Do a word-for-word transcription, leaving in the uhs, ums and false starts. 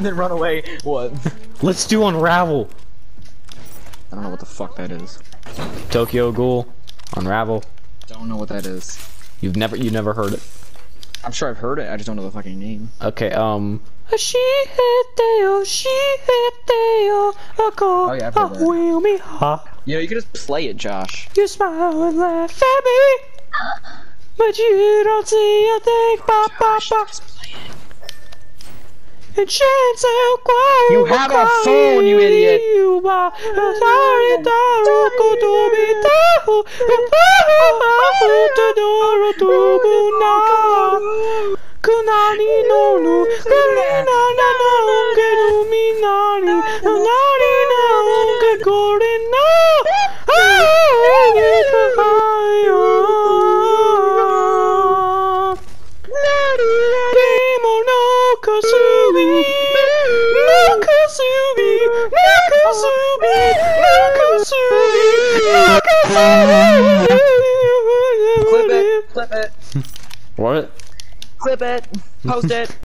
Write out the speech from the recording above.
then run away. What? Let's do Unravel. I don't know what the fuck that is. Tokyo Ghoul. Unravel. Don't know what that is. You've never you never heard it. I'm sure I've heard it, I just don't know the fucking name. Okay, um Oh yeah, I've heard that. You know, you could just play it, Josh. You smile and laugh at me, but you don't see a thing. Ba, ba, ba. And chance out quiet. You have a phone, you idiot. Clip it. What? Clip it. Post it.